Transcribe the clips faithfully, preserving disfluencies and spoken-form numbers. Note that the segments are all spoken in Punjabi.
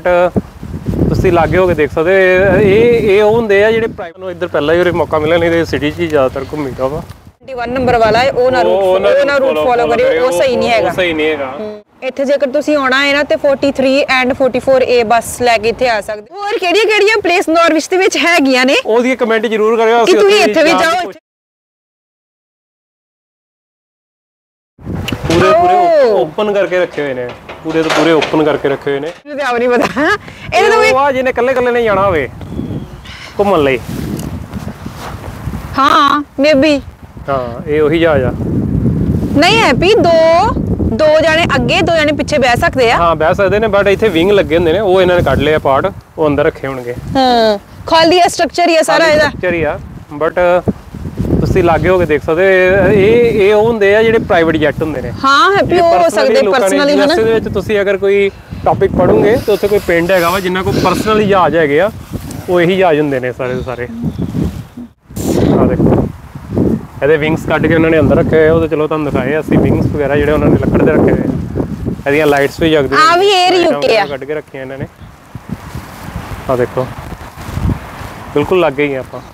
बट ਤੁਸੀਂ ਲਾਗੇ ਹੋ ਕੇ ਦੇਖ ਸਕਦੇ ਇਹ ਇਹ ਉਹ ਹੁੰਦੇ ਆ ਜਿਹੜੇ ਪ੍ਰਾਈਵੇਟ ਨੂੰ ਇੱਧਰ ਪਹਿਲਾਂ ਹੀ ਉਰੇ ਮੌਕਾ ਮਿਲਿਆ, ਨਹੀਂ ਤੇ ਸਿਟੀ 'ਚ ਹੀ ਜ਼ਿਆਦਾਤਰ ਘੁੰਮੀਦਾ ਵਾ। ਇਕੱਤੀ ਨੰਬਰ ਵਾਲਾ ਹੈ ਉਹ ਨਾ ਰੂਟ ਉਹ ਨਾ ਰੂਟ ਫੋਲੋ ਕਰਿਓ, ਉਹ ਸਹੀ ਨਹੀਂ ਹੈਗਾ, ਸਹੀ ਨਹੀਂ ਹੈਗਾ। ਇੱਥੇ ਜੇਕਰ ਤੁਸੀਂ ਆਉਣਾ ਹੈ ਨਾ ਤੇ ਤੈਂਤਾਲੀ ਐਂਡ ਚੌਂਤਾਲੀ ਏ ਬੱਸ ਲੈ ਕੇ ਇੱਥੇ ਆ ਸਕਦੇ ਹੋ। ਹੋਰ ਕਿਹੜੀਆਂ ਕਿਹੜੀਆਂ ਪਲੇਸ ਨਾਰਵਿਚ ਦੇ ਵਿੱਚ ਹੈਗੀਆਂ ਨੇ ਉਹਦੀ ਕਮੈਂਟ ਜ਼ਰੂਰ ਕਰਿਓ, ਅਸੀਂ ਤੁਸੀਂ ਇੱਥੇ ਵੀ ਜਾਓ। ਪੂਰੇ ਪੂਰੇ ਓਪਨ ਕਰਕੇ ਰੱਖੇ ਹੋਏ ਨੇ, ਪੂਰੇ ਤੋਂ ਪੂਰੇ ਓਪਨ ਕਰਕੇ ਰੱਖੇ ਹੋਏ ਨੇ। ਮੈਨੂੰ ਤਾਂ ਆਪ ਨਹੀਂ ਪਤਾ ਇਹਦੇ ਤੋਂ ਵੀ ਉਹ ਜਿਹਨੇ ਇਕੱਲੇ ਇਕੱਲੇ ਨੇ ਜਾਣਾ ਹੋਵੇ ਘੁੰਮਣ ਲਈ, ਹਾਂ ਮੇਬੀ ਹਾਂ ਇਹ ਉਹੀ ਜਹਾਜ਼ ਆ। ਨਹੀਂ ਹੈਪੀ ਦੋ ਦੋ ਜਾਣੇ ਅੱਗੇ ਦੋ ਜਾਣੇ ਪਿੱਛੇ ਬਹਿ ਸਕਦੇ ਆ। ਹਾਂ ਬਹਿ ਸਕਦੇ ਨੇ, ਬਟ ਇੱਥੇ ਵਿੰਗ ਲੱਗੇ ਹੁੰਦੇ ਨੇ, ਉਹ ਇਹਨਾਂ ਨੇ ਕੱਢ ਲਿਆ ਪਾਰਟ, ਉਹ ਅੰਦਰ ਰੱਖੇ ਹੋਣਗੇ। ਹਾਂ ਖਾਲੀ ਸਟਰਕਚਰ ਹੀ ਆ ਸਾਰਾ ਇਹਦਾ, ਸਟਰਕਚਰ ਹੀ ਆ। ਬਟ ਤੁਸੀਂ ਲਾਗੇ ਹੋ ਕੇ ਦੇਖ ਸਕਦੇ ਇਹ ਇਹ ਉਹ ਹੁੰਦੇ ਆ ਜਿਹੜੇ ਪ੍ਰਾਈਵੇਟ ਜੈਟ ਹੁੰਦੇ ਨੇ। ਹਾਂ ਹੈਪੀ ਉਹ ਹੋ ਸਕਦੇ ਪਰਸਨਲੀ ਹੈ ਨਾ। ਇਹਦੇ ਵਿੱਚ ਤੁਸੀਂ ਅਗਰ ਕੋਈ ਟੌਪਿਕ ਪੜੋਗੇ ਤੇ ਉੱਥੇ ਕੋਈ ਪਿੰਡ ਹੈਗਾ ਵਾ ਜਿੰਨਾ ਕੋਈ ਪਰਸਨਲੀ ਜਹਾਜ਼ ਹੈਗੇ ਆ, ਉਹ ਇਹੀ ਜਹਾਜ਼ ਹੁੰਦੇ ਨੇ ਸਾਰੇ ਦੇ ਸਾਰੇ। ਆ ਦੇਖੋ ਇਹਦੇ ਵਿੰਗਸ ਕੱਢ ਕੇ ਉਹਨਾਂ ਨੇ ਅੰਦਰ ਰੱਖੇ ਹੋਏ, ਉਹ ਤਾਂ ਚਲੋ ਤੁਹਾਨੂੰ ਦਿਖਾਏ ਅਸੀਂ ਵਿੰਗਸ ਵਗੈਰਾ ਜਿਹੜੇ ਉਹਨਾਂ ਨੇ ਲੱਕੜ ਦੇ ਰੱਖੇ ਹੋਏ ਆ। ਇਹਦੀਆਂ ਲਾਈਟਸ ਵੀ ਜਗਦੀਆਂ ਆ ਵੀ 에ਅਰ ਯੂਕੇ ਆ, ਕੱਢ ਕੇ ਰੱਖੀਆਂ ਇਹਨਾਂ ਨੇ। ਆ ਦੇਖੋ ਬਿਲਕੁਲ ਲੱਗੇ ਹੀ ਆਪਾਂ।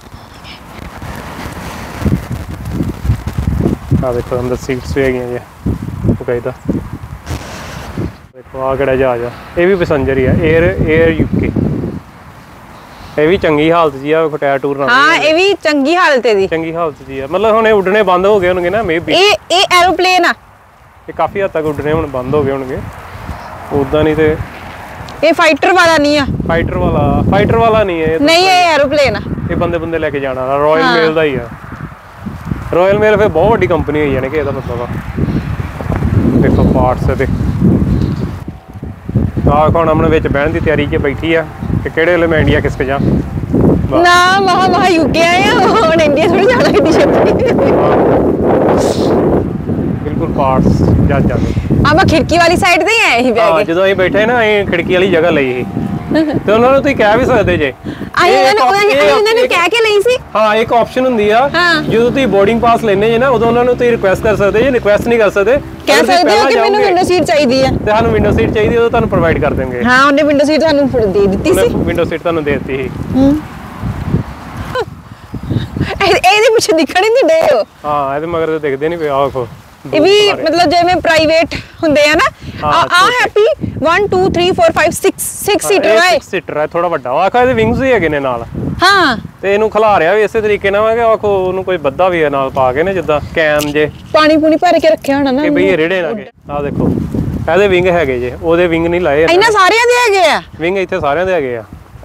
ਆ ਦੇਖੋ ਅੰਦਰ ਸੀਟਸ ਵੀ ਹੈਗੀਆਂ ਜੀ ਬਕਾਇਦਾ। ਦੇਖੋ ਆ ਕਿਹੜਾ ਜਹਾਜ਼ ਆ, ਇਹ ਵੀ ਪੈਸੰਜਰ ਹੀ ਆ, 에ਅਰ 에ਅਰ ਯੂਕੇ। ਇਹ ਵੀ ਚੰਗੀ ਹਾਲਤ ਜੀ ਆ, ਟਾਇਰ ਟੂਰ ਨਾਲ। ਹਾਂ ਇਹ ਵੀ ਚੰਗੀ ਹਾਲਤ ਹੈ ਦੀ, ਚੰਗੀ ਹਾਲਤ ਜੀ ਆ। ਮਤਲਬ ਹੁਣ ਇਹ ਉੱਡਣੇ ਬੰਦ ਹੋ ਗਏ ਹੋਣਗੇ ਨਾ ਮੇਬੀ। ਇਹ ਇਹ ਐਰੋਪਲੇਨ ਆ, ਇਹ ਕਾਫੀ ਹੱਦ ਤੱਕ ਉੱਡਣੇ ਹੁਣ ਬੰਦ ਹੋ ਗਏ ਹੋਣਗੇ, ਉਦਾਂ ਨਹੀਂ ਤੇ। ਇਹ ਫਾਈਟਰ ਵਾਲਾ ਨਹੀਂ ਆ, ਫਾਈਟਰ ਵਾਲਾ ਫਾਈਟਰ ਵਾਲਾ ਨਹੀਂ ਹੈ ਨਹੀਂ ਇਹ ਐਰੋਪਲੇਨ ਆ। ਇਹ ਬੰਦੇ ਬੰਦੇ ਲੈ ਕੇ ਜਾਣਾ ਵਾਲਾ ਰਾਇਲ ਮੇਲ ਦਾ ਹੀ ਆ। ਰਾਇਲ ਮੇਲ ਫਿਰ ਬਹੁਤ ਵੱਡੀ ਕੰਪਨੀ ਹੋਈ ਜਾਣੀ ਕਿ ਇਹਦਾ ਮਤਲਬ ਆ। ਦੇਖੋ ਪਾਰਟਸ ਇਹਦੇ ਆਹ ਹੁਣ ਆਪਣੇ ਵਿੱਚ ਬਹਿਣ ਦੀ ਤਿਆਰੀ 'ਚ ਬੈਠੀ ਆ ਕਿ ਕਿਹੜੇ ਵੇਲੇ ਮੈਂ ਇੰਡੀਆ ਕਿਸ ਕੇ ਜਾ ਨਾ ਮਹਾ ਮਹਾ ਯੂਕੇ ਆਏ ਆ, ਹੁਣ ਇੰਡੀਆ ਥੋੜੀ ਜਾਣਾ ਕਿਤੇ ਛੇਤੀ। ਬਿਲਕੁਲ ਪਾਰਟਸ ਜੱਜ ਜਾਂਦੇ। ਆਪਾਂ ਖਿੜਕੀ ਵਾਲੀ ਸਾਈਡ ਤੇ ਹੀ ਆਏ ਸੀ ਬੈਠ ਕੇ। ਜਦੋਂ ਅਸੀਂ ਬੈਠੇ ਨਾ ਅਸੀਂ ਖਿੜਕੀ ਵਾਲੀ ਜਗ੍ਹਾ ਲਈ ਸੀ ਤੇ ਉਹਨਾਂ ਨੂੰ ਤੁਸੀਂ ਕਹਿ ਵੀ ਸਕਦੇ ਜੇ। ਆਈ ਉਹਨਾਂ ਨੇ ਕਹਿ ਕੇ ਲਈ ਸੀ। ਹਾਂ ਇੱਕ ਆਪਸ਼ਨ ਹੁੰਦੀ ਆ, ਹਾਂ। ਜਦੋਂ ਤੁਸੀਂ ਬੋਰਡਿੰਗ ਪਾਸ ਲੈਣੇ ਜੇ ਨਾ ਉਦੋਂ ਉਹਨਾਂ ਨੂੰ ਤੁਸੀਂ ਰਿਕੁਐਸਟ ਕਰ ਸਕਦੇ ਜੇ। ਰਿਕੁਐਸਟ ਨਹੀਂ ਕਰ ਸਕਦੇ, ਕਹਿ ਸਕਦੇ ਹੋ ਕਿ ਮੈਨੂੰ ਵਿੰਡੋ ਸੀਟ ਚਾਹੀਦੀ ਆ ਤੇ ਸਾਨੂੰ ਵਿੰਡੋ ਸੀਟ ਚਾਹੀਦੀ, ਉਹ ਤੁਹਾਨੂੰ ਪ੍ਰੋਵਾਈਡ ਕਰ ਦੇਣਗੇ। ਹਾਂ ਉਹਨੇ ਵਿੰਡੋ ਸੀਟ ਸਾਨੂੰ ਦੇ ਦਿੱਤੀ ਸੀ, ਵਿੰਡੋ ਸੀਟ ਤੁਹਾਨੂੰ ਦੇ ਦਿੱਤੀ ਸੀ। ਇਹਦੇ ਪਿੱਛੇ ਦਿਖਣ ਹੀ ਨਹੀਂ ਡੇ ਹੋ। ਹਾਂ ਇਹਦੇ ਮਗਰ ਤੇ ਦਿਖਦੇ ਨਹੀਂ ਪਏ। ਆਹ ਦੇਖੋ ਇਹ ਵੀ ਮਤਲਬ ਜਿਵੇਂ ਪ੍ਰਾਈਵੇਟ ਹੁੰਦੇ ਆ ਨਾ, ਆ happy one two three four five six six seater ਹੈ। six ਸੀਟਰ ਹੈ, ਥੋੜਾ ਵੱਡਾ। ਆਖੋ ਇਹਦੇ ਵਿੰਗਸ ਵੀ ਹੈਗੇ ਨੇ ਨਾਲ। ਹਾਂ ਤੇ ਇਹਨੂੰ ਖਿਲਾ ਰਿਆ ਵੀ ਇਸੇ ਤਰੀਕੇ ਨਾਲ ਕਿ ਆਖੋ ਉਹਨੂੰ ਕੋਈ ਬੱਦਾ ਵੀ ਹੈ ਨਾਲ ਪਾ ਕੇ ਨਾ, ਜਿੱਦਾਂ ਕੈਨ ਜੇ ਪਾਣੀ ਪੂਣੀ ਭਰ ਕੇ ਰੱਖਿਆ ਹੋਣਾ ਨਾ ਕਿ ਬਈ ਇਹ ਰੇੜੇ ਨਾ ਕੇ। ਆਹ ਦੇਖੋ ਇਹਦੇ ਵਿੰਗ ਹੈਗੇ ਜੇ, ਉਹਦੇ ਵਿੰਗ ਨਹੀਂ ਲਾਏ ਇਹਨਾਂ ਸਾਰਿਆਂ ਦੇ ਹੈਗੇ ਆ ਵਿੰਗ, ਇੱਥੇ ਸਾਰਿਆਂ ਦੇ ਹੈਗੇ ਆ।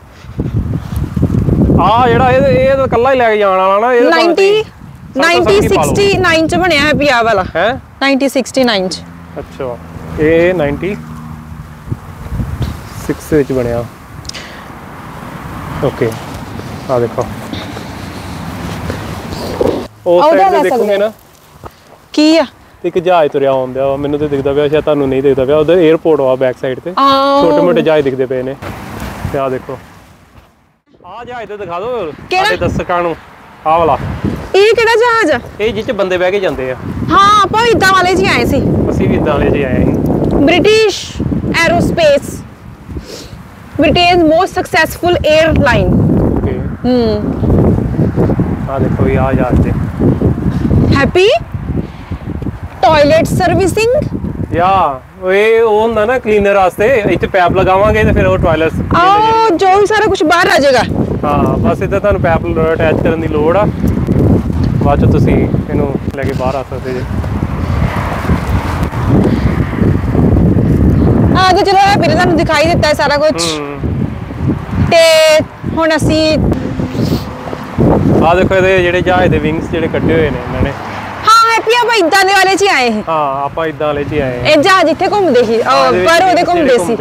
ਆ ਜਿਹੜਾ ਇਹ ਇਹ ਤਾਂ ਇਕੱਲਾ ਹੀ ਲੈ ਕੇ ਜਾਣ ਵਾਲਾ ਨਾ, ਇਹ ninety ninety sixty-nine ਚ ਬਣਿਆ ਹੈ ਪਿਆ ਵਾਲਾ ਹੈ ninety sixty-nine ਚ। ਅੱਛਾ ਇਹ ninety six ਵਿੱਚ ਬਣਿਆ। ਓਕੇ ਆ ਦੇਖੋ ਉਹ ਸਾਈਡ ਤੇ ਦੇਖੋਗੇ ਨਾ ਕੀ ਆ, ਇੱਕ ਜਹਾਜ਼ ਤੁਰਿਆ ਆਉਂਦਾ ਵਾ, ਮੈਨੂੰ ਤੇ ਦਿਖਦਾ ਪਿਆ, ਸ਼ਾਇਦ ਤੁਹਾਨੂੰ ਨਹੀਂ ਦਿਖਦਾ ਪਿਆ। ਉਧਰ 에ਅਰਪੋਰਟ ਆ ਬੈਕ ਸਾਈਡ ਤੇ, ਛੋਟੇ ਮੋਟੇ ਜਹਾਜ਼ ਦਿਖਦੇ ਪਏ ਨੇ। ਤੇ ਆ ਦੇਖੋ ਆ ਜਹਾਜ਼ ਤੇ ਦਿਖਾ ਦਿਓ ਸਾਡੇ ਦਰਸ਼ਕਾਂ ਨੂੰ। ਆਹ ਵਾਲਾ ਇਹ ਕਿਹੜਾ ਜਹਾਜ਼ ਆ? ਇਹ ਜਿਹ ਚ ਬੰਦੇ ਬਹਿ ਕੇ ਜਾਂਦੇ ਆ। ਹਾਂ ਆਪਾਂ ਇਦਾਂ ਵਾਲੇ ਜੀ ਆਏ ਸੀ, ਅਸੀਂ ਵੀ ਇਦਾਂ ਵਾਲੇ ਜੀ ਆਏ ਸੀ। British Aerospace, Britain's most successful airline. Okay hmm ਆ ਦੇਖੋ ਇਹ ਆ ਜਹਾਜ਼ ਤੇ ਹੈਪੀ ਟਾਇਲਟ ਸਰਵਿਸਿੰਗ। ਯਾ ਇਹ ਉਹ ਹੁੰਦਾ ਨਾ ਕਲੀਨਰ ਵਾਸਤੇ, ਇੱਥੇ ਪੈਪ ਲਗਾਵਾਂਗੇ ਤੇ ਫਿਰ ਉਹ ਟਾਇਲਟ ਆ ਜੋ ਵੀ ਸਾਰਾ ਕੁਝ ਬਾਹਰ ਆ ਜਾਏਗਾ। ਹਾਂ ਬਸ ਇੱਥੇ ਤੁਹਾਨੂੰ ਪੈਪ ਅਟੈਚ ਕਰਨ ਦੀ ਲੋੜ ਆ, ਬਾਅਦ ਚ ਤੁਸੀਂ ਇਹਨੂੰ ਲੈ ਕੇ ਬਾਹਰ ਆ ਸਕਦੇ ਜੇ। ਹਾਂ ਤੇ ਚਲੋ ਇਹ ਫਿਰ ਤੁਹਾਨੂੰ ਦਿਖਾਈ ਦਿੱਤਾ ਹੈ ਸਾਰਾ ਕੁਝ। ਤੇ ਹੁਣ ਅਸੀਂ ਆ ਦੇਖੋ ਇਹਦੇ ਜਿਹੜੇ ਜਹਾਜ਼ ਦੇ ਵਿੰਗਸ ਜਿਹੜੇ ਕੱਢੇ ਹੋਏ ਨੇ ਇਹਨਾਂ ਨੇ। ਹਾਂ ਹੈਪੀ ਆਪਾਂ ਇਦਾਂ ਦੇ ਵਾਲੇ 'ਚ ਹੀ ਆਏ ਸੀ। ਹਾਂ ਆਪਾਂ ਇਦਾਂ ਵਾਲੇ 'ਚ ਹੀ ਆਏ। ਇਹ ਜਹਾਜ਼ ਇੱਥੇ ਘੁੰਮਦੇ ਸੀ, ਪਰ ਉਹਦੇ ਘੁੰਮਦੇ ਸੀ।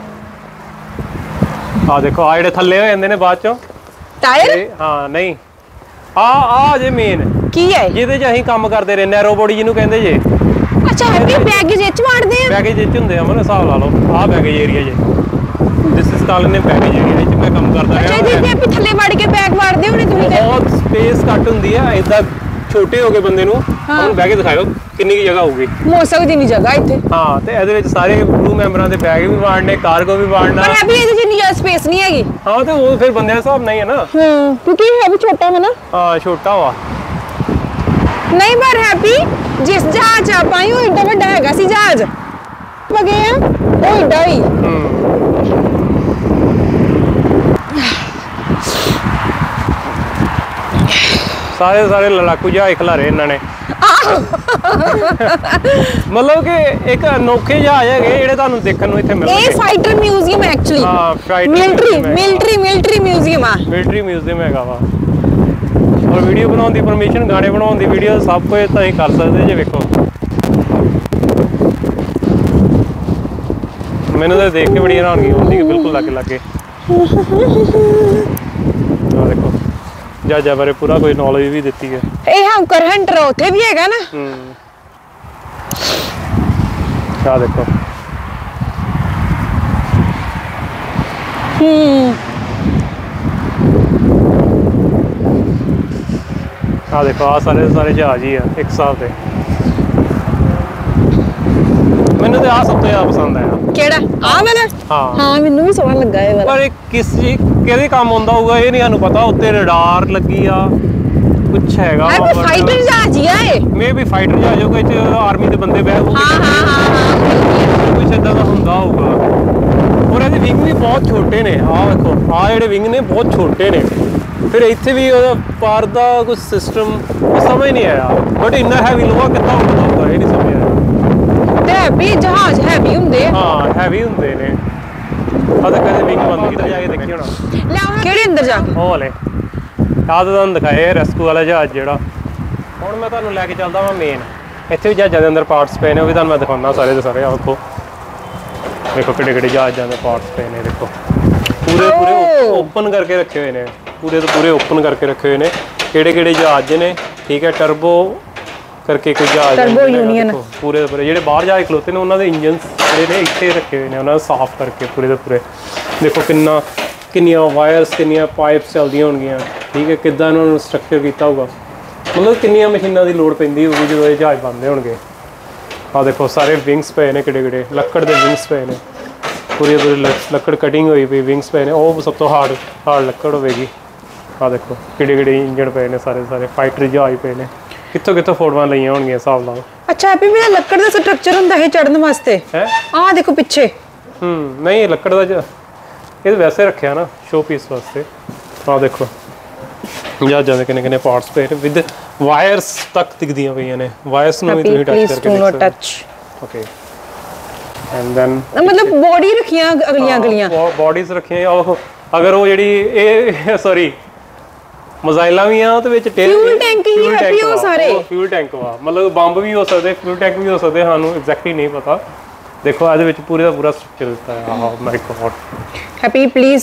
ਆ ਦੇਖੋ ਆ ਜਿਹੜੇ ਥੱਲੇ ਹੋ ਜਾਂਦੇ ਨੇ ਬਾਅਦ ਚੋਂ ਟਾਇਰ। ਹਾਂ ਨਹੀਂ ਆ ਆ ਜੇ ਮੇਨ ਕੀ ਹੈ ਜਿਹਦੇ 'ਚ ਅਸੀਂ ਕੰਮ ਕਰਦੇ ਰਹੇ, ਨੈਰੋ ਬੋਡੀ ਜਿਹਨੂੰ ਕਹਿੰਦੇ ਜੇ। ਅੱਛਾ ਹੈਪੀ ਬੈਗੇਜ ਇੱਚ ਵਾੜਦੇ ਆ। ਬੈਗੇਜ ਇੱਚ ਹੁੰਦੇ ਆ, ਮਨ ਹਿਸਾਬ ਲਾ ਲਓ। ਆ ਬੈਗੇਜ ਏਰੀਆ ਜੇ, ਦਿਸ ਇਜ਼ ਕਾਲਡ ਨੇ ਬੈਗੇਜ ਏਰੀਆ, ਇੱਥੇ ਮੈਂ ਕੰਮ ਕਰਦਾ ਰਿਹਾ। ਅੱਛਾ ਜੀ ਹੈਪੀ ਥੱਲੇ ਵੜ ਕੇ ਬੈਗ ਵਾੜਦੇ ਹੋਣੇ ਤੁਸੀਂ। ਬਹੁਤ ਸਪੇਸ ਘੱਟ ਹੁੰਦੀ ਆ, ਇਦਾਂ ਛੋਟੇ ਹੋ ਕੇ ਬੰਦੇ ਨੂੰ ਉਹਨੂੰ ਬਹਿ ਕੇ ਦਿਖਾਓ। ਕਿੰਨੀ ਕੀ ਜਗ੍ਹਾ ਹੋਊਗੀ ਹੋ ਸਕਦੀ ਨਹੀਂ ਜਗ੍ਹਾ ਇੱਥੇ। ਹਾਂ ਤੇ ਇਹਦੇ ਵਿੱਚ ਸਾਰੇ ਕਰੂ ਮੈਂਬਰਾਂ ਦੇ ਬੈਗ ਵੀ ਵਾੜਨੇ, ਕਾਰਗੋ ਵੀ ਵਾੜਨਾ। ਪਰ ਹੈਪੀ ਇਹਦੇ ਜਿੰਨੀ ਜ਼ਿਆਦਾ ਸਪੇਸ ਨਹੀਂ ਹੈਗੀ। ਹਾਂ ਤੇ ਉਹ ਫਿਰ ਬੰਦਿਆਂ ਦੇ ਹਿਸਾਬ ਨਾਲ ਹੀ ਹੈ ਨਾ। ਹੂੰ ਕਿਉਂਕਿ ਇਹ ਵੀ ਛੋਟਾ ਹੈ ਨਾ। ਹਾਂ ਛੋਟਾ ਵਾ। ਨਹੀਂ ਪਰ ਹੈਪੀ ਜਿਸ ਜਹਾਜ਼ ਆਪਾਂ ਹੀ ਉਹ ਏਡਾ ਵੱਡਾ ਹੈਗਾ ਸੀ ਜਹਾਜ਼ ਵਗੇ ਆ ਉਹ ਏਡਾ ਹੀ। ਸਾਰੇ ਸਾਰੇ ਲੜਾਕੂ ਜਹਾਜ਼ ਖਿਲਾਰੇ ਇਹਨਾਂ ਨੇ। ਮਤਲਬ ਕਿ ਇੱਕ ਅਨੋਖੇ ਜਹਾਜ਼ ਹੈਗੇ ਜਿਹੜੇ ਤੁਹਾਨੂੰ ਦੇਖਣ ਨੂੰ ਇੱਥੇ ਮਿਲਣਗੇ। ਇਹ ਫਾਈਟਰ ਮਿਊਜ਼ੀਅਮ ਹੈ ਐਕਚੁਅਲੀ। ਹਾਂ fighter military military military museum ਆ। ਮਿਲਟਰੀ ਮਿਊਜ਼ੀਅਮ ਹੈਗਾ ਵਾ। ਔਰ ਵੀਡੀਓ ਬਣਾਉਣ ਦੀ ਪਰਮਿਸ਼ਨ, ਗਾਣੇ ਬਣਾਉਣ ਦੀ ਵੀਡੀਓ ਸਭ ਕੁਝ ਤੁਸੀਂ ਕਰ ਸਕਦੇ ਜੇ। ਵੇਖੋ ਮੈਨੂੰ ਤਾਂ ਦੇਖ ਕੇ ਬੜੀ ਹੈਰਾਨਗੀ ਹੁੰਦੀ ਕਿ ਬਿਲਕੁਲ ਲਾਗੇ ਲਾਗੇ। ਆਹ ਦੇਖੋ ਜਹਾਜ਼ਾਂ ਬਾਰੇ ਪੂਰਾ ਕੋਈ ਨੌਲੇਜ ਵੀ ਦਿੱਤੀ ਹੈ। ਇਹ ਹੰਕਰ ਹੰਟਰ ਉੱਥੇ ਵੀ ਹੈਗਾ ਨਾ। ਹੂੰ ਆਹ ਦੇਖੋ ਹੂੰ ਆਹ ਦੇਖੋ ਆਹ ਸਾਰੇ ਸਾਰੇ ਜਹਾਜ਼ ਹੀ ਆ ਇੱਕ ਹਿਸਾਬ ਦੇ। ਮੈਨੂੰ ਤੇ ਆਹ ਸਭ ਤੋਂ ਜ਼ਿਆਦਾ ਪਸੰਦ ਆਇਆ। ਕਿਹੜਾ ਆਹ ਵਾਲਾ? ਹਾਂ ਹਾਂ ਮੈਨੂੰ ਵੀ ਸੋਹਣਾ ਲੱਗਾ ਇਹ ਵਾਲਾ। ਪਰ ਇਹ ਕਿਸ ਚੀਜ਼ ਕਿਹਦੇ ਕੰਮ ਆਉਂਦਾ ਹੋਊਗਾ ਇਹ ਨਹੀਂ ਸਾਨੂੰ ਪਤਾ। ਉੱਤੇ ਰਡਾਰ ਲੱਗੀ ਆ, ਕੁਛ ਹੈਗਾ ਹੈ ਕੋਈ ਫਾਈਟਰ ਜਹਾਜ਼ ਹੀ ਆ ਇਹ। ਮੇ ਵੀ ਫਾਈਟਰ ਜਹਾਜ਼ ਹੋਊਗਾ, ਇਹ 'ਚ ਆਰਮੀ ਦੇ ਬੰਦੇ ਬਹਿ ਹੋਊਗੇ। ਹਾਂ ਹਾਂ ਹਾਂ ਕੁਛ ਏਦਾਂ ਦਾ ਹੁੰਦਾ ਹੋਊਗਾ। ਔਰ ਇਹਦੇ ਵਿੰਗ ਵੀ ਬਹੁਤ ਛੋਟੇ ਨੇ। ਆਹ ਵੇਖੋ ਆਹ ਜਿਹੜੇ ਵਿੰਗ ਨੇ ਬਹੁਤ ਛੋਟੇ ਨੇ। ਫਿਰ ਇੱਥੇ ਵੀ ਉਹਦਾ ਪਾਰ ਦਾ ਕੁਝ ਸਿਸਟਮ ਸਮਝ ਨਹੀਂ ਆਇਆ। ਬਟ ਇੰਨਾ ਹੈਵੀ ਲੋਹਾ ਕਿੱਦਾਂ ਹੁੰਦਾ ਹੋਊਗਾ ਇਹ ਨਹੀਂ ਸਮਝ ਆਇਆ। ਤੇ ਹੈਵੀ ਜਹਾਜ਼ ਹੈਵੀ ਹੁੰਦੇ ਆ। ਹਾਂ ਹੈਵੀ ਹੁੰਦੇ ਨੇ। ਆ ਤਾਂ ਕਦੇ ਵਿੰਗ ਬੰਦ ਕੀਤਾ ਜਾ ਕੇ ਦੇਖੀ ਹੋਣਾ। ਕਿਹੜੇ ਅੰਦਰ ਜਾ ਕੇ? ਉਹ ਵਾਲੇ ਆਹ ਤਾਂ ਤੁਹਾਨੂੰ ਦਿਖਾਏ ਰੈਸਕਿਊ ਵਾਲਾ ਜਹਾਜ਼ ਜਿਹੜਾ। ਹੁਣ ਮੈਂ ਤੁਹਾਨੂੰ ਲੈ ਕੇ ਚੱਲਦਾ ਵਾਂ ਮੇਨ। ਇੱਥੇ ਵੀ ਜਹਾਜ਼ਾਂ ਦੇ ਅੰਦਰ ਪਾਰਟਸ ਪਏ ਨੇ, ਉਹ ਵੀ ਤੁਹਾਨੂੰ ਮੈਂ ਦਿਖਾਉਣਾ ਸਾਰੇ ਦੇ ਸਾਰੇ। ਆਹ ਦੇਖੋ ਦੇਖੋ ਕਿਹੜੇ ਕਿਹੜੇ ਜਹਾਜ਼ਾਂ ਦੇ ਪਾਰਟਸ ਪਏ ਨੇ। ਦੇਖੋ ਪੂਰੇ ਪੂਰੇ ਓਪਨ ਕਰਕੇ ਰੱਖੇ ਹੋਏ ਨੇ। ਪੂਰੇ ਤੋਂ ਪੂਰੇ ਓਪਨ ਕਰਕੇ ਰੱਖੇ ਹੋਏ ਨੇ। ਕਿਹੜੇ ਕਿਹੜੇ ਜਹਾਜ਼ ਨੇ ਠੀਕ ਹੈ। ਟਰਬੋ ਕਰਕੇ ਕੋਈ ਜਹਾਜ਼ ਟਰਬੋ ਯੂਨੀਅਨ ਪੂਰੇ ਦੇ ਪੂਰੇ ਜਿਹੜੇ ਬਾਹਰ ਜਹਾਜ਼ ਖਲੋਤੇ ਨੇ ਉਹਨਾਂ ਦੇ ਇੰਜਨਸ ਜਿਹੜੇ ਨੇ ਇੱਥੇ ਰੱਖੇ ਹੋਏ ਨੇ। ਉਹਨਾਂ ਨੂੰ ਸਾਫ਼ ਕਰਕੇ ਪੂਰੇ ਦੇ ਪੂਰੇ। ਦੇਖੋ ਕਿੰਨਾ ਕਿੰਨੀਆਂ ਵਾਇਰਸ ਕਿੰਨੀਆਂ ਪਾਈਪਸ ਚੱਲਦੀਆਂ ਹੋਣਗੀਆਂ ਠੀਕ ਹੈ। ਕਿੱਦਾਂ ਇਹਨਾਂ ਨੂੰ ਸਟਰਕਚਰ ਕੀਤਾ ਹੋਊਗਾ। ਮਤਲਬ ਕਿੰਨੀਆਂ ਮਸ਼ੀਨਾਂ ਦੀ ਲੋੜ ਪੈਂਦੀ ਹੋਊਗੀ ਜਦੋਂ ਇਹ ਜਹਾਜ਼ ਬਣਦੇ ਹੋਣਗੇ। ਆਹ ਦੇਖੋ ਸਾਰੇ ਵਿੰਗਸ ਪਏ ਨੇ ਕਿਹੜੇ ਕਿਹੜੇ। ਲੱਕੜ ਦੇ ਵਿੰਗਸ ਪਏ ਨੇ ਪੂਰੀ ਪੂਰੀ ਲੱਕੜ ਕਟਿੰਗ ਹੋਈ ਪਈ। ਵਿੰਗਸ ਪਏ ਨੇ ਉਹ ਸਭ ਤੋਂ ਹਾਰਡ ਹਾਰਡ ਲੱਕੜ ਹੋਵੇਗੀ। ਆਹ ਦੇਖੋ ਕਿਹੜੇ ਕਿਹੜੇ ਇੰਜਣ ਪਏ ਨੇ ਸਾਰੇ ਸਾਰੇ। ਫਾਈਟਰ ਜਹਾਜ਼ ਪਏ ਨੇ। ਕਿੱਥੋਂ ਕਿੱਥੋਂ ਫੋਟੋਆਂ ਲਈਆਂ ਹੋਣਗੀਆਂ ਹਿਸਾਬ ਨਾਲ। ਅੱਛਾ ਹੈਪੀ ਮੇਰਾ ਲੱਕੜ ਦਾ ਸਟਰਕਚਰ ਹੁੰਦਾ ਹੈ ਚੜਨ ਵਾਸਤੇ ਹੈ। ਆਹ ਦੇਖੋ ਪਿੱਛੇ। ਹੂੰ ਨਹੀਂ ਲੱਕੜ ਦਾ ਇਹ ਵੈਸੇ ਰੱਖਿਆ ਨਾ ਸ਼ੋ ਪੀਸ ਵਾਸਤੇ। ਆਹ ਦੇਖੋ ਜਹਾਜ਼ਾਂ ਦੇ ਕਿੰਨੇ ਕਿੰਨੇ ਪਾਰਟਸ ਪਏ ਨੇ ਵਿਦ ਵਾਇਰਸ ਤੱਕ ਦਿਖਦੀਆਂ ਪਈਆਂ ਨੇ। ਵਾਇਰਸ ਨੂੰ ਵੀ ਤੁਸੀਂ ਟੱਚ ਕਰਕੇ ਦੇਖ ਸਕਦੇ ਹੋ। ਓਕੇ ਐਂਡ ਦੈਨ ਮਤਲਬ ਬੋਡੀ ਰੱਖੀਆਂ ਅਗਲੀਆਂ ਅਗਲੀਆਂ ਬੋਡੀਜ਼ ਰੱਖੀਆਂ। ਉਹ ਅਗਰ ਉਹ ਜਿਹੜੀ ਇਹ ਸੌਰੀ ਮਜ਼ਾਈਲਾਂ ਵੀ ਆ ਉਹਦੇ ਵਿੱਚ ਫਿਊਲ ਟੈਂਕ ਹੀ ਹੈਪੀ ਉਹ ਸਾਰੇ। ਫਿਊਲ ਟੈਂਕ ਵਾ ਮਤਲਬ ਬੰਬ ਵੀ ਹੋ ਸਕਦੇ, ਫਿਊਲ ਟੈਂਕ ਵੀ ਹੋ ਸਕਦੇ। ਸਾਨੂੰ ਐਗਜ਼ੈਕਟਲੀ ਨਹੀਂ ਪਤਾ। ਦੇਖੋ ਇਹਦੇ ਵਿੱਚ ਪੂਰੇ ਦਾ ਪੂਰਾ ਸਟਰਕਚਰ ਦਿੱਤਾ ਹੈ। ਆਹ ਮਾਈ ਗॉड ਹੈਪੀ ਪਲੀਜ਼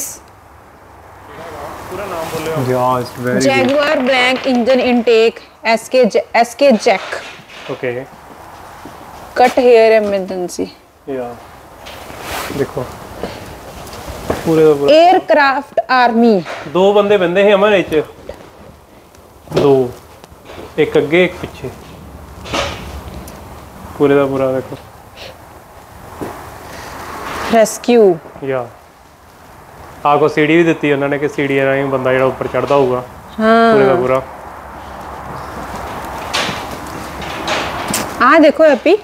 ਪੂਰਾ ਨਾਮ ਬੋਲਿਓ। Yeah it's very Jaguar blank engine intake SK SK jack okay cut here emergency yeah ਦੇਖੋ ਪੂਰੇ ਦਾ ਪੂਰਾ 에ਅਰਕ੍ਰਾਫਟ ਆਰਮੀ। ਦੋ ਬੰਦੇ ਬੰਦੇ ਸੀ ਅਮਨ ਵਿੱਚ। ਦੋ ਇੱਕ ਅੱਗੇ ਇੱਕ ਪਿੱਛੇ ਪੂਰੇ ਦਾ ਪੂਰਾ ਦੇਖੋ ਰੈਸਕਿਊ। ਯਾ ਆਹ ਕੋ ਸੀੜੀ ਵੀ ਦਿੱਤੀ ਉਹਨਾਂ ਨੇ ਕਿ ਸੀੜੀ ਰਾਹੀਂ ਬੰਦਾ ਜਿਹੜਾ ਉੱਪਰ ਚੜਦਾ ਹੋਊਗਾ। ਹਾਂ ਪੂਰੇ ਦਾ ਪੂਰਾ। ਆ ਦੇਖੋ ਹੈਪੀ।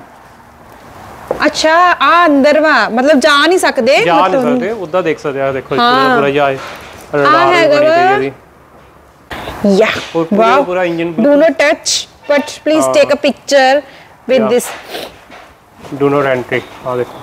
ਅੱਛਾ ਆ ਅੰਦਰ ਵਾ ਮਤਲਬ ਜਾ ਨਹੀਂ ਸਕਦੇ। ਜਾ ਨਹੀਂ ਸਕਦੇ ਉਦਾਂ ਦੇਖ ਸਕਦੇ ਆ। ਦੇਖੋ ਪੂਰਾ ਪੂਰਾ ਜਹਾਜ਼ ਰਡਾਰ ਹੈਗਾ ਬਣੀ ਪਈ ਇਹਦੀ। ਯਾ ਪੂਰਾ ਪੂਰਾ engine. Do not touch but please take a picture with this. Do not entry. ਆ ਦੇਖੋ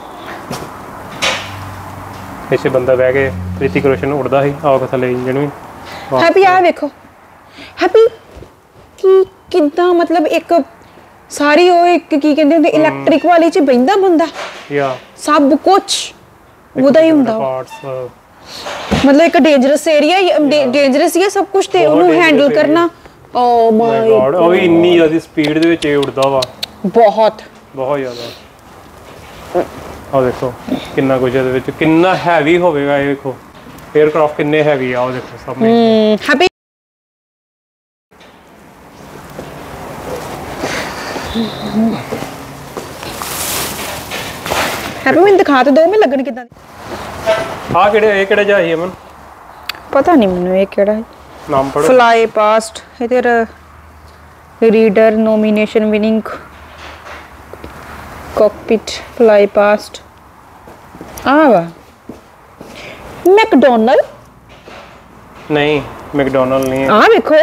ਇਸੇ ਬੰਦਾ ਬਹਿ ਕੇ ਰਿਤਿਕ ਰੋਸ਼ਨ ਉੜਦਾ ਸੀ। ਆਹ ਥੱਲੇ ਇੰਜਨ ਵੀ। ਹੈਪੀ ਆ ਵੇਖੋ ਹੈਪੀ ਕੀ ਕਿੱਦਾਂ ਮਤਲਬ ਇੱਕ ਸਾਰੀ ਉਹ ਇੱਕ ਕੀ ਕਹਿੰਦੇ ਹੁੰਦੇ ਇਲੈਕਟ੍ਰਿਕ ਵਾਲੀ ਚ ਬੈਂਦਾ ਬੰਦਾ। ਯਾ ਸਭ ਕੁਝ ਉਹਦਾ ਹੀ ਹੁੰਦਾ। ਪਾਰਟਸ ਮਤਲਬ ਇੱਕ ਡੇਂਜਰਸ ਏਰੀਆ ਡੇਂਜਰਸ ਹੀ ਹੈ ਸਭ ਕੁਝ ਤੇ ਉਹਨੂੰ ਹੈਂਡਲ ਕਰਨਾ। ਓ ਮਾਈ ਗॉड ਉਹ ਵੀ ਇੰਨੀ ਜ਼ਿਆਦਾ ਸਪੀਡ ਦੇ ਵਿੱਚ ਇਹ ਉੜਦਾ ਵਾ। ਬਹੁਤ ਬਹੁਤ ਜ਼ਿਆਦਾ। ਆਹ ਦੇਖੋ ਕਿੰਨਾ ਕੁਝ ਇਹਦੇ ਵਿੱਚ ਕਿੰਨਾ ਹੈਵੀ ਹੋਵੇਗਾ। ਇਹ ਦੇਖੋ 에ਅਰਕ੍ਰਾਫਟ ਕਿੰਨੇ ਹੈਵੀ ਆ। ਉਹ ਦੇਖੋ ਸਾਹਮਣੇ ਹੈਪੀ ਹੈਪੀ ਮੈਨੂੰ ਦਿਖਾ ਤਾਂ ਦੋ ਮੈਂ ਲੱਗਣ ਕਿਦਾਂ ਆ ਕਿਹੜੇ ਇਹ ਕਿਹੜਾ ਜਹਾਜ਼ ਹੈ ਅਮਨ? ਪਤਾ ਨਹੀਂ ਮੈਨੂੰ ਇਹ ਕਿਹੜਾ ਹੈ। ਨਾਮ ਪੜੋ। ਫਲਾਈ ਪਾਸਟ ਇਧਰ reader nomination winning cockpit fly past ਆ ਵਾ ਮੈਕਡੋਨਲਡ ਨਹੀਂ ਮੈਕਡੋਨਲਡ ਨਹੀਂ ਹੈ। ਆ ਵੇਖੋ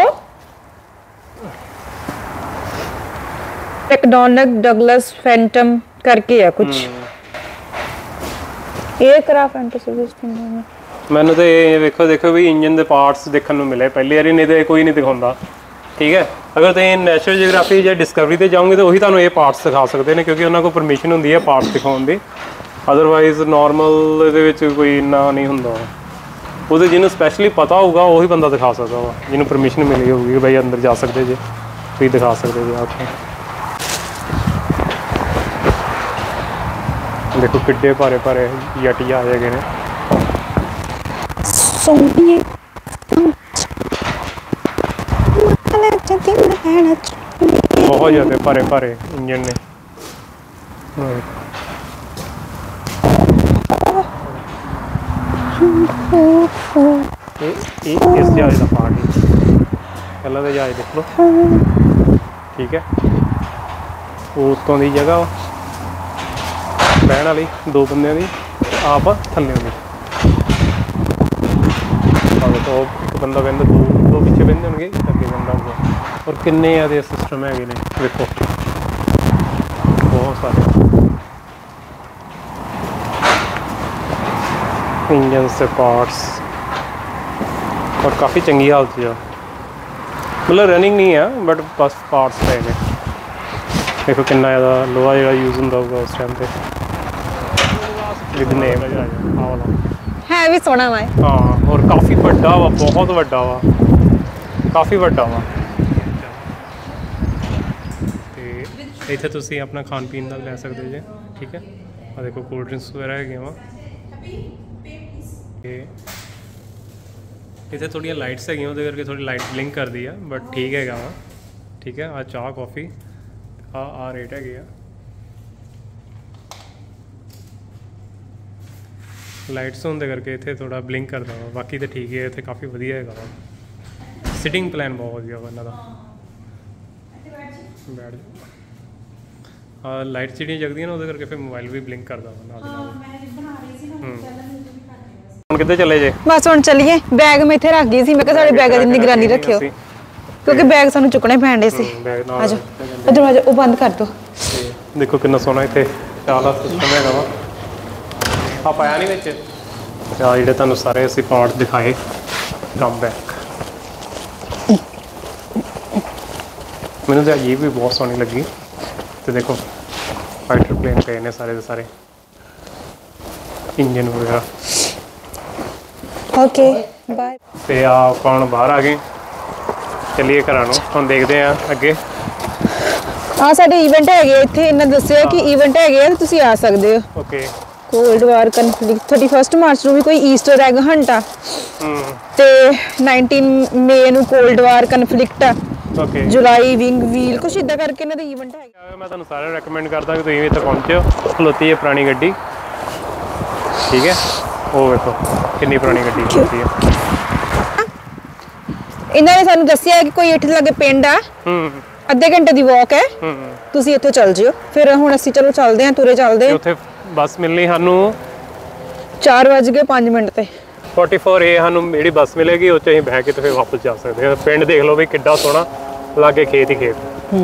ਮੈਕਡੋਨਲਡ ਡਗਲਸ ਫੈਂਟਮ ਕਰਕੇ ਆ ਕੁਝ ਇਹ ਕਰਾ ਫੈਂਟਸੀ ਸਿਸਟਮ ਮੈਨੂੰ ਤੇ ਇਹ ਵੇਖੋ ਦੇਖੋ ਵੀ ਇੰਜਨ ਦੇ ਪਾਰਟਸ ਦੇਖਣ ਨੂੰ ਮਿਲੇ ਪਹਿਲੀ ਵਾਰੀ, ਨਹੀਂ ਤੇ ਕੋਈ ਨਹੀਂ ਦਿਖਾਉਂਦਾ। ਠੀਕ ਹੈ, ਅਗਰ ਤੁਸੀਂ ਨੈਸ਼ਨਲ ਜੀਓਗ੍ਰਾਫੀ ਜਾਂ ਡਿਸਕਵਰੀ ਤੇ ਜਾਓਗੇ ਤਾਂ ਉਹੀ ਤੁਹਾਨੂੰ ਇਹ ਪਾਰਟਸ ਦਿਖਾ ਸਕਦੇ ਨੇ, ਕਿਉਂਕਿ ਉਹਨਾਂ ਕੋਲ ਪਰਮਿਸ਼ਨ ਹੁੰਦੀ ਹੈ ਪਾਰਟਸ ਦਿਖਾਉਣ ਦੀ। ਅਦਰਵਾਈਜ਼ ਨਾਰਮਲ ਇਹਦੇ ਵਿੱਚ ਕੋਈ ਇੰਨਾ ਨਹੀਂ ਹੁੰਦਾ। ਉਹਦੇ ਜਿਹਨੂੰ ਸਪੈਸ਼ਲੀ ਪਤਾ ਹੋਊਗਾ ਉਹੀ ਬੰਦਾ ਦਿਖਾ ਸਕਦਾ ਵਾ, ਜਿਹਨੂੰ ਪਰਮਿਸ਼ਨ ਮਿਲੀ ਹੋਊਗੀ ਕਿ ਭਾਈ ਅੰਦਰ ਜਾ ਸਕਦੇ ਜੇ, ਤੁਸੀਂ ਦਿਖਾ ਸਕਦੇ ਜੇ। ਆਪ ਦੇਖੋ ਕਿੱਡੇ ਭਾਰੇ ਭਾਰੇ ਜੱਟ ਜਹਾਜ਼ ਹੈਗੇ ਨੇ। ਸੋਹਣੀ ਬਹੁਤ ਜ਼ਿਆਦਾ ਭਾਰੇ ਭਾਰੇ ਇੰਜਨ ਨੇ। ਇਹ ਇਹ ਇਸ ਜਹਾਜ਼ ਦਾ ਪਾਰਟ ਹੈ। ਪਹਿਲਾਂ ਤਾਂ ਜਹਾਜ਼ ਦੇਖ ਲਓ। ਠੀਕ ਹੈ, ਉਹ ਉੱਤੋਂ ਦੀ ਜਗ੍ਹਾ ਵਾ ਬਹਿਣ ਵਾਲੀ ਦੋ ਬੰਦਿਆਂ ਦੀ, ਆਪ ਥੱਲੇ ਹੁੰਦੀ। ਉਹ ਇੱਕ ਬੰਦਾ ਬਹਿੰਦਾ, ਦੋ ਦੋ ਪਿੱਛੇ ਬਹਿੰਦੇ ਹੋਣਗੇ, ਅੱਗੇ ਬੰਦਾ ਹੋਊਗਾ। ਔਰ ਕਿੰਨੇ ਇਹਦੇ ਸਿਸਟਮ ਹੈਗੇ ਨੇ ਵੇਖੋ, ਬਹੁਤ ਸਾਰੇ ਇੰਜਨ ਦੇ ਪਾਰਟਸ, ਔਰ ਕਾफ़ी ਚੰਗੀ ਹਾਲਤ 'ਚ ਆ। ਮਤਲਬ ਰਨਿੰਗ ਨਹੀਂ ਆ ਬਟ ਬਸ ਪਾਰਟਸ ਪਏ ਨੇ। ਦੇਖੋ ਕਿੰਨਾ ਜ਼ਿਆਦਾ ਲੋਹਾ ਜਿਹੜਾ ਯੂਜ਼ ਹੁੰਦਾ ਹੋਊਗਾ ਉਸ ਟਾਈਮ 'ਤੇ। ਵਿਦ ਨੇਮ ਆ ਵਾਲਾ ਹੈ ਵੀ ਸੋਹਣਾ ਵਾ। ਹਾਂ, ਔਰ ਕਾफ़ी ਵੱਡਾ ਵਾ, ਬਹੁਤ ਵੱਡਾ ਵਾ, ਕਾफ़ी ਵੱਡਾ ਵਾ। ਤੇ ਇੱਥੇ ਤੁਸੀਂ ਆਪਣਾ ਖਾਣ ਪੀਣ ਦਾ ਲੈ ਸਕਦੇ ਜੇ। ਠੀਕ ਹੈ, ਆ ਦੇਖੋ ਕੋਲਡ ਡਰਿੰਕਸ ਵਗੈਰਾ ਹੈਗੀਆਂ ਵਾ। ਤੇ ਇੱਥੇ ਥੋੜ੍ਹੀਆਂ ਲਾਈਟਸ ਹੈਗੀਆਂ, ਉਹਦੇ ਕਰਕੇ ਥੋੜ੍ਹੀ ਲਾਈਟ ਬਲਿੰਕ ਕਰਦੀ ਆ, ਬਟ ਠੀਕ ਹੈਗਾ ਵਾ। ਠੀਕ ਹੈ, ਆ ਚਾਹ ਕੌਫੀ ਆ ਆ ਰੇਟ ਹੈਗੇ ਆ। ਲਾਈਟਸ ਹੋਣ ਦੇ ਕਰਕੇ ਇੱਥੇ ਥੋੜਾ ਬਲਿੰਕ ਕਰਦਾ ਵਾ, ਬਾਕੀ ਤਾਂ ਠੀਕ ਹੈ। ਇੱਥੇ ਕਾफ़ੀ ਵਧੀਆ ਹੈਗਾ ਵਾ। ਸਿਟਿੰਗ ਪਲਾਨ ਬਹੁਤ ਵਧੀਆ ਵਾ ਇਹਨਾਂ ਦਾ। ਬੈਠ ਆ ਲਾਈਟ ਜਿਹੜੀਆਂ ਜਗਦੀਆਂ ਨਾ ਉਹਦੇ ਕਰਕੇ ਫਿਰ ਮੋਬਾਈਲ ਵੀ ਬਲਿੰਕ ਕਰਦਾ ਵਾ ਨਾਲ ਦੀ ਨਾਲ। ਹੁਣ ਕਿੱਥੇ ਚੱਲੇ ਜੇ? ਬਸ ਹੁਣ ਚੱਲੀਏ। ਬੈਗ ਮੈਂ ਇੱਥੇ ਰੱਖ ਗਈ ਸੀ, ਮੈਂ ਕਿਹਾ ਸਾਡੇ ਬੈਗਾਂ ਦੀ ਨਿਗਰਾਨੀ ਰੱਖਿਓ ਕਿਉਂਕਿ ਬੈਗ ਸਾਨੂੰ ਚੁੱਕਣੇ ਪੈਣਦੇ ਸੀ। ਆ ਜਾਓ, ਦਰਵਾਜ਼ਾ ਉਹ ਬੰਦ ਕਰ ਦਿਓ। ਦੇਖੋ ਕਿੰਨਾ ਸੋਹਣਾ ਇੱਥੇ ਚਾਲਾ ਸਿਸਟਮ ਹੈਗਾ ਵਾ। ਆ ਪਾਇਆ ਨਹੀਂ ਵਿੱਚ ਆ ਜਿਹੜੇ ਤੁਹਾਨੂੰ ਸਾਰੇ ਅਸੀਂ ਪਾਰਟ ਦਿਖਾਏ। ਕਮ ਬੈਕ ਮੈਨੂੰ ਤਾਂ ਇਹ ਵੀ ਬਹੁਤ ਸੋਹਣੀ ਲੱਗੀ। ਤੇ ਦੇਖੋ ਫਾਈਟਰ ਪਲੇਨ ਪਏ ਨੇ ਸਾਰੇ ਦੇ ਸਾਰੇ, ਇੰਜਨ ਵਗੈਰਾ। Okay bye. ਤੇ ਆ ਆਪਾਂ ਹੁਣ ਬਾਹਰ ਆ ਗਏ, ਚੱਲੀਏ ਘਰਾਂ ਨੂੰ। ਹੁਣ ਦੇਖਦੇ ਆ ਅੱਗੇ। ਆ ਸਾਡੇ ਇਵੈਂਟ ਹੈਗੇ ਇੱਥੇ, ਇਹਨਾਂ ਦੱਸਿਆ ਕਿ ਇਵੈਂਟ ਹੈਗੇ ਆ ਤੇ ਤੁਸੀਂ ਆ ਸਕਦੇ ਹੋ। ਓਕੇ, ਕੋਲਡ ਵਾਰ ਕਨਫਲਿਕਟ ਇਕੱਤੀ ਮਾਰਚ ਨੂੰ ਵੀ ਕੋਈ ਈਸਟਰ ਐਗ ਹੰਟ ਆ ਤੇ ਨਾਈਨਟੀਨ ਮਈ ਨੂੰ ਕੋਲਡ ਵਾਰ ਕਨਫਲਿਕਟ ਆ। ਓਕੇ, ਜੁਲਾਈ ਵਿੰਗ ਵੀਲ ਕੁਛ ਇਦਾਂ ਕਰਕੇ ਇਹਨਾਂ ਦੇ ਇਵੈਂਟ ਹੈਗੇ। ਮੈਂ ਤੁਹਾਨੂੰ ਸਾਰਿਆਂ ਨੂੰ ਰეკਮੈਂਡ ਕਰਦਾ ਕਿ ਤੁਸੀਂ ਵੀ ਇੱਥੇ ਪਹੁੰਚੋ। ਖਲੋਤੀ ਹੈ ਪੁਰਾਣੀ ਗੱਡੀ। ਠੀਕ ਹੈ, ਉਹ ਵੇਖੋ ਕਿੰਨੀ ਪੁਰਾਣੀ ਗੱਡੀ ਖਲੋਤੀ ਹੈ। ਇਹਨਾਂ ਨੇ ਸਾਨੂੰ ਦੱਸਿਆ ਕਿ ਕੋਈ ਇੱਥੇ ਲਾਗੇ ਪਿੰਡ ਆ, ਹੂੰ ਅੱਧੇ ਘੰਟੇ ਦੀ ਵਾਕ ਹੈ, ਹੂੰ ਤੁਸੀਂ ਇੱਥੇ ਚੱਲ ਜਿਓ। ਫਿਰ ਹੁਣ ਅਸੀਂ ਚਲੋ ਚੱਲਦੇ ਹਾਂ, ਤੁਰੇ ਚੱਲਦੇ ਹਾਂ। ਉੱਥੇ ਬੱਸ ਮਿਲਣੀ ਸਾਨੂੰ ਚਾਰ ਵੱਜ ਕੇ ਪੰਜ ਮਿੰਟ ਤੇ ਚੌਂਤਾਲੀ ਏ ਸਾਨੂੰ ਜਿਹੜੀ ਬੱਸ ਮਿਲੇਗੀ, ਉਹ 'ਚ ਅਸੀਂ ਬਹਿ ਕੇ ਤੇ ਫਿਰ ਵਾਪਸ ਜਾ ਸਕਦੇ ਹਾਂ। ਪਿੰਡ ਦੇਖ ਲਓ ਵੀ ਕਿੱਡਾ ਸੋਹਣਾ, ਲਾਗੇ ਖੇਤ ਹੀ ਖੇਤ,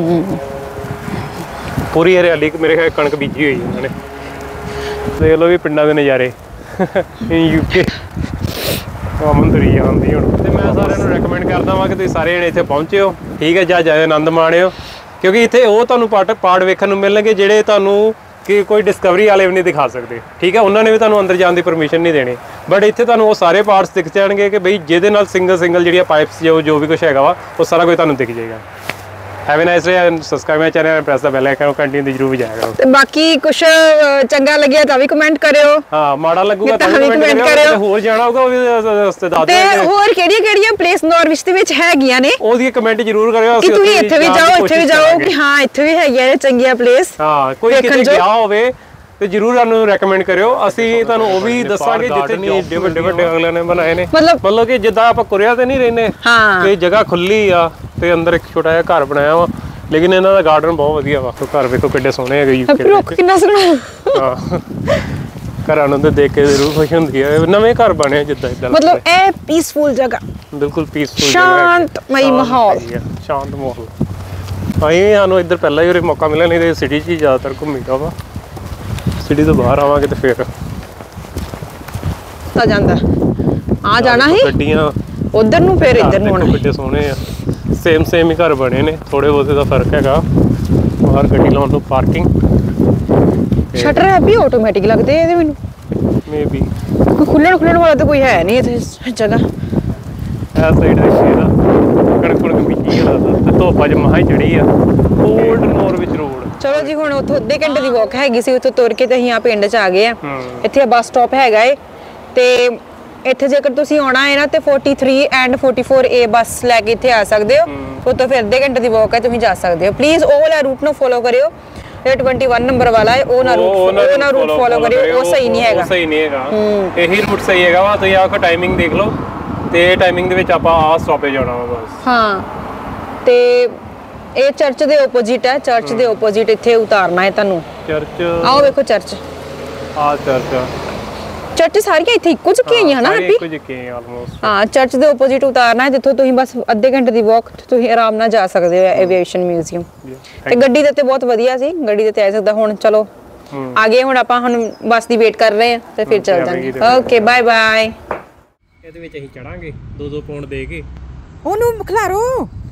ਪੂਰੀ ਹਰਿਆਲੀ। ਮੇਰੇ ਖਿਆਲ ਕਣਕ ਬੀਜੀ ਹੋਈ ਉਹਨਾਂ ਨੇ। ਦੇਖ ਲਓ ਵੀ ਪਿੰਡਾਂ ਦੇ ਨਜ਼ਾਰੇ। ਯੂਕੇ ਕਾਮਨ ਤਰੀ ਜਾਂਦੀ ਹੁਣ। ਤੇ ਮੈਂ ਸਾਰਿਆਂ ਨੂੰ ਰეკਮੈਂਡ ਕਰਦਾ ਵਾਂ ਕਿ ਤੁਸੀਂ ਸਾਰੇ ਜਣੇ ਇੱਥੇ ਪਹੁੰਚਿਓ। ਠੀਕ ਹੈ, ਜਾਂ ਜ਼ਿਆਦਾ ਆਨੰਦ ਮਾਣਿਓ, ਕਿਉਂਕਿ ਇੱਥੇ ਉਹ ਤੁਹਾਨੂੰ ਪਾਰਟ ਪਾਰਟ ਵੇਖਣ ਨੂੰ ਮਿਲਣਗੇ ਜਿਹੜੇ ਤੁਹਾਨੂੰ ਕਿ ਕੋਈ ਡਿਸਕਵਰੀ ਵਾਲੇ ਵੀ ਨਹੀਂ ਦਿਖਾ ਸਕਦੇ। ਠੀਕ ਹੈ, ਉਹਨਾਂ ਨੇ ਵੀ ਤੁਹਾਨੂੰ ਅੰਦਰ ਜਾਣ ਦੀ ਪਰਮਿਸ਼ਨ ਨਹੀਂ ਦੇਣੀ, ਬਟ ਇੱਥੇ ਤੁਹਾਨੂੰ ਉਹ ਸਾਰੇ ਪਾਰਟਸ ਦਿਖ ਜਾਣਗੇ ਕਿ ਬਈ ਜਿਹਦੇ ਨਾਲ ਸਿੰਗਲ ਸਿੰਗਲ ਜਿਹੜੀਆਂ ਪਾਈਪਸ ਜੋ ਜੋ ਵੀ ਕੁਛ ਹੈਗਾ ਵਾ ਉਹ ਸਾਰਾ ਕੁਝ ਤੁਹਾਨੂੰ ਦਿਖ ਜਾਏਗਾ। Have a nice day and subscribe my channel and press the bell icon ਘੰਟੀ ਦੀ ਜ਼ਰੂਰ ਵਜਾਇਆ ਕਰੋ। ਤੇ ਬਾਕੀ ਕੁਝ ਚੰਗਾ ਲੱਗਿਆ ਤਾਂ ਵੀ ਕਮੈਂਟ ਕਰਿਓ। ਹਾਂ ਮਾੜਾ ਲੱਗੂਗਾ ਤਾਂ ਵੀ ਕਮੈਂਟ ਕਰਿਓ। ਹੋਰ ਜਾਣਾ ਹੋਊਗਾ ਉਹ ਵੀ ਰਸਤੇ ਦੱਸ ਤੇ ਦਿਓ। ਹੋਰ ਕਿਹੜੀਆਂ ਕਿਹੜੀਆਂ ਪਲੇਸ ਨਾਰਵਿਚ ਦੇ ਵਿੱਚ ਹੈਗੀਆਂ ਨੇ ਉਹਦੀ ਕਮੈਂਟ ਜ਼ਰੂਰ ਕਰਿਓ। ਕਿ ਤੁਸੀਂ ਇੱਥੇ ਵੀ ਜਾਓ, ਇੱਥੇ ਵੀ ਜਾਓ ਕਿ ਹਾਂ ਇੱਥੇ ਵੀ ਹੈਗੀਆਂ ਨੇ ਚੰਗੀਆਂ ਪਲੇਸ। ਹਾਂ ਕੋਈ ਕਿਤੇ ਗਿਆ ਹੋਵੇ ਤੇ ਜਰੂਰ ਸਾਨੂੰ ਰეკਮੈਂਡ ਕਰਿਓ। ਅਸੀਂ ਤੁਹਾਨੂੰ ਉਹ ਵੀ ਦੱਸਾਂਗੇ ਜਿੱਥੇ ਨਹੀਂ ਏਡੇ ਵੱਡੇ ਵੱਡੇ ਅਗਲੇ ਨੇ ਬਣਾਏ ਨੇ। ਮਤਲਬ ਮਤਲਬ ਕਿ ਜਿੱਦਾਂ ਆਪਾਂ ਕੁਰਿਆ ਤੇ ਨਹੀਂ ਰਹਿੰਦੇ ਕਿ ਜਗ੍ਹਾ ਖੁੱਲੀ ਆ ਤੇ ਅੰਦਰ ਇੱਕ ਛੋਟਾ ਜਿਹਾ ਘਰ ਬਣਾਇਆ ਵਾ, ਲੇਕਿਨ ਇਹਨਾਂ ਦਾ ਗਾਰਡਨ ਬਹੁਤ ਵਧੀਆ ਵਾ। ਘਰ ਵੇਖੋ ਕਿੱਡੇ ਸੋਹਣੇ ਹੈਗੇ ਯੂਕੇ ਦੇ ਵਿੱਚ। ਕਿੰਨਾ ਸੋਹਣਾ। ਹਾਂ ਘਰਾਂ ਨੂੰ ਤੇ ਦੇਖ ਕੇ ਜ਼ਰੂਰ ਖੁਸ਼ ਹੁੰਦੀ ਹੈ। ਨਵੇਂ ਘਰ ਬਣੇ ਜਿੱਦਾਂ ਇਦਾਂ ਮਤਲਬ ਇਹ ਪੀਸਫੁਲ ਜਗ੍ਹਾ, ਬਿਲਕੁਲ ਪੀਸਫੁਲ ਸ਼ਾਂਤਮਈ ਮਾਹੌਲ, ਸ਼ਾਂਤ ਮਾਹੌਲ। ਅਸੀਂ ਸਾਨੂੰ ਇੱਧਰ ਪਹਿਲਾਂ ਹੀ ਉਰੇ ਮੌਕਾ ਮਿਲਿਆ, ਨਹੀਂ ਤੇ ਸਿਟੀ 'ਚ ਹੀ ਜ਼ਿਆਦਾਤਰ ਘੁੰਮੀਦਾ ਵਾ। ਸਿਟੀ ਤੋਂ ਬਾਹਰ ਆਵਾਂਗੇ ਤੇ ਫਿਰ ਆ ਜਾਂਦਾ ਆ ਜਾਣਾ ਹੀ ਗੱਡੀਆਂ ਉਧਰ ਨੂੰ ਫਿਰ ਇੱਧਰ ਨੂੰ ਆਉਣਾ। ਕਿੱਡੇ ਸੋਹਣੇ ਆ, ਸੇਮ ਸੇਮ ਹੀ ਘਰ ਬਣੇ ਨੇ, ਥੋੜੇ ਬਹੁਤੇ ਦਾ ਫਰਕ ਹੈਗਾ। ਬਾਹਰ ਗੱਡੀ ਲਾਉਣ ਨੂੰ ਪਾਰਕਿੰਗ। ਸ਼ਟਰ ਹੈ ਵੀ ਆਟੋਮੈਟਿਕ ਲੱਗਦੇ ਇਹਦੇ ਮੈਨੂੰ ਮੇਬੀ। ਖੁੱਲਣ ਖੁੱਲਣ ਵਾਲਾ ਤਾਂ ਕੋਈ ਹੈ ਨਹੀਂ ਇੱਥੇ ਜਗ੍ਹਾ। ਇਹ ਸਾਈਡ ਦੇ ਸ਼ੇਰਾ ਕਣਕ ਕਣਕ ਮਿੱਟੀ ਲੱਗਦਾ ਤੇ ਧੁੱਪ ਅੱਜ ਮਹਾ ਹੀ ਚੜੀ ਆ। Old Norwich Road. ਚਲੋ ਜੀ ਹੁਣ ਉੱਥੋਂ ਅੱਧੇ ਘੰਟੇ ਦੀ ਵਾਕ ਹੈਗੀ ਸੀ, ਉੱਥੋਂ ਤੁਰ ਕੇ ਤੇ ਅਸੀਂ ਆ ਪਿੰਡ 'ਚ ਆ ਗਏ ਆ। ਇੱਥੇ ਬੱਸ ਸਟਾਪ ਹੈਗਾ ਏ ਤੇ ਇੱਥੇ ਜੇਕਰ ਤੁਸੀਂ ਆਉਣਾ ਹੈ ਨਾ ਤੇ forty-three ਐਂਡ forty-four ਏ ਬੱਸ ਲੈ ਕੇ ਇੱਥੇ ਆ ਸਕਦੇ ਹੋ। ਉੱਥੋਂ ਫਿਰ ਅੱਧੇ ਘੰਟੇ ਦੀ ਵਾਕ ਹੈ, ਤੁਸੀਂ ਜਾ ਸਕਦੇ ਹੋ। ਪਲੀਜ਼ ਉਹ ਵਾਲਾ ਰੂਟ ਨੂੰ ਫੋਲੋ ਕਰਿਓ, ਇਹ twenty-one ਨੰਬਰ ਵਾਲਾ ਹੈ, ਉਹ ਨਾ ਰੂਟ ਉਹ ਨਾ ਰੂਟ ਫੋਲੋ ਕਰਿਓ, ਉਹ ਸਹੀ ਨਹੀਂ ਹੈਗਾ। ਸਹੀ ਨਹੀਂ ਹੈਗਾ, ਇਹੀ ਰੂਟ ਸਹੀ ਹੈਗਾ ਵਾ। ਤੁਸੀਂ ਆਖੋ ਟਾਈਮਿੰਗ ਦੇਖ ਲਓ ਤੇ ਟਾਈਮਿੰਗ ਦੇ ਵਿੱਚ ਆਪਾਂ ਆ ਸਟਾਪੇਜ ਆਉਣਾ ਵਾ ਬਸ। ਹਾਂ ਤੇ ਇਹ ਚਰਚ ਦੇ ਆਪੋਜ਼ਿਟ ਹੈ, ਚਰਚ ਦੇ ਆਪੋਜ਼ਿਟ ਇੱਥੇ ਉਤਾਰਨਾ ਹੈ ਤੁਹਾਨੂੰ। ਚਰਚ ਆਓ ਵੇਖੋ ਚਰਚ, ਆ ਚਰਚ ਚਰਚ ਸਾਰੀਆਂ ਇੱਥੇ ਇੱਕੋ ਜਿਹੀ ਹੀ ਹਨਾ ਹੈਪੀ? ਇੱਕੋ ਜਿਹੀ ਆਲਮੋਸਟ। ਹਾਂ ਚਰਚ ਦੇ ਆਪੋਜ਼ਿਟ ਉਤਾਰਨਾ ਹੈ, ਜਿੱਥੋਂ ਤੁਸੀਂ ਬਸ ਅੱਧੇ ਘੰਟੇ ਦੀ ਵਾਕ ਤੁਸੀਂ ਆਰਾਮ ਨਾਲ ਜਾ ਸਕਦੇ ਹੋ ਐਵੀਏਸ਼ਨ ਮਿਊਜ਼ੀਅਮ। ਤੇ ਗੱਡੀ ਦੇ ਉੱਤੇ ਬਹੁਤ ਵਧੀਆ ਸੀ, ਗੱਡੀ ਦੇ ਉੱਤੇ ਆ ਸਕਦਾ। ਹੁਣ ਚਲੋ ਆ ਗਏ, ਹੁਣ ਆਪਾਂ ਹੁਣ ਬੱਸ ਦੀ ਵੇਟ ਕਰ ਰਹੇ ਹਾਂ ਤੇ ਫਿਰ ਚੱਲ ਜਾਵਾਂਗੇ। Okay bye bye. ਇਹਦੇ ਵਿੱਚ ਅਸੀਂ ਚੜਾਂਗੇ ਦੋ ਦੋ ਪੌਂਡ ਦੇ ਕੇ। ਉਹਨੂੰ ਖਿਲਾਰੋ।